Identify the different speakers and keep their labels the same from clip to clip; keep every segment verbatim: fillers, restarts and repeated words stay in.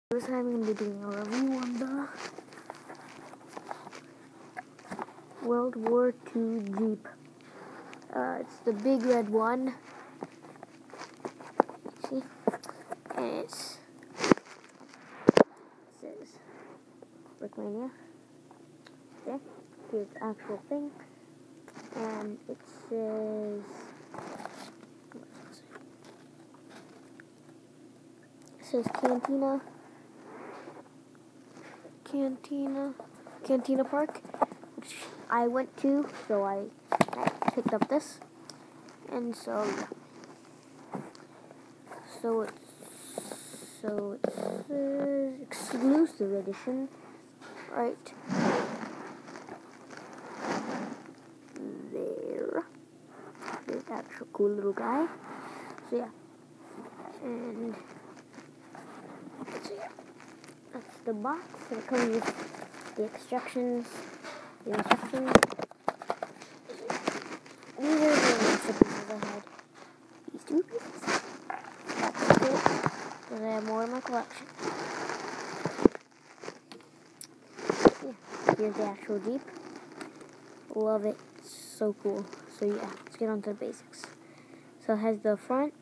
Speaker 1: This time I'm going to be doing a review on the World War Two Jeep. Uh, it's the big red one. See? And it's, it says Brickmania. There. Here's the actual thing. And it says, it says Cantina. Cantina, Cantina Park, which I went to, so I, I picked up this, and so yeah. so it's so it says exclusive edition, right there. There's the actual cool little guy. So yeah, and so yeah. That's the box, and it comes with the instructions. The instructions. These are the recipes I had. These two pieces. That's it. Because I have more in my collection. Yeah, here's the actual Jeep. Love it. It's so cool. So yeah, let's get on to the basics. So it has the front.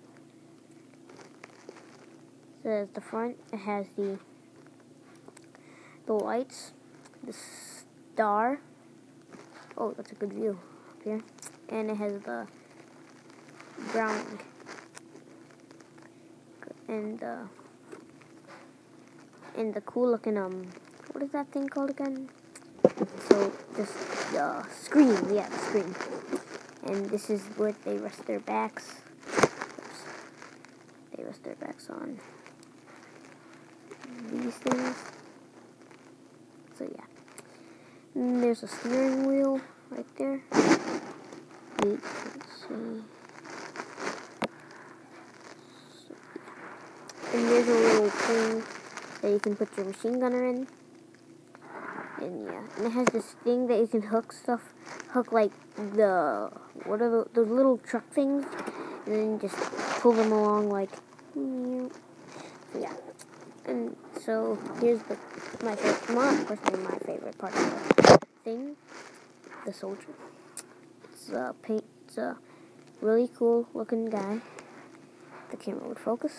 Speaker 1: So there's the front. It has the the lights, the star. Oh, that's a good view up here. And it has the Browning. And uh and the cool looking um what is that thing called again? So this the uh, screen, yeah, the screen. And this is where they rest their backs. Oops. They rest their backs on these things. So yeah. And there's a steering wheel right there. You can see. So, yeah. And there's a little thing that you can put your machine gunner in. And yeah, and it has this thing that you can hook stuff, hook like the, what are the, those little truck things, and then just pull them along like, so yeah. And so here's the my favorite, not personally my favorite part of the thing, the soldier. It's a paint. It's a really cool looking guy. The camera would focus.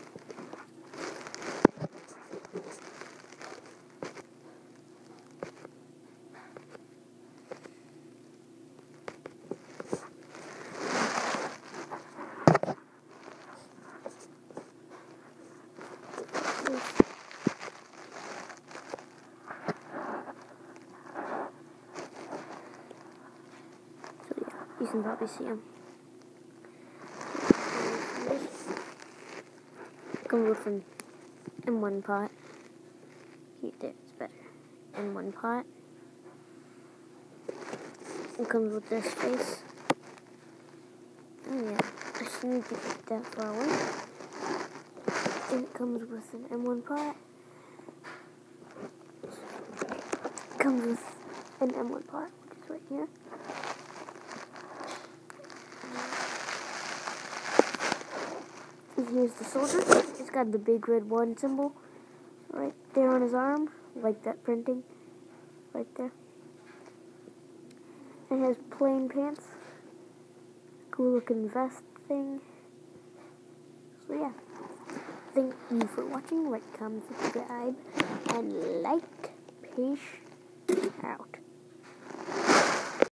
Speaker 1: You can probably see him. Comes with an M one pot. Here, there, it's better. M one pot. It comes with this face. Oh yeah, I just need to get that far away. And it comes with an M one pot. It comes with an M one pot, which is right here. And here's the soldier. It's got the big red one symbol right there on his arm, like that printing right there. It has plain pants, cool looking vest thing. So yeah, thank you for watching. Like, comment, subscribe, and like. Peace out.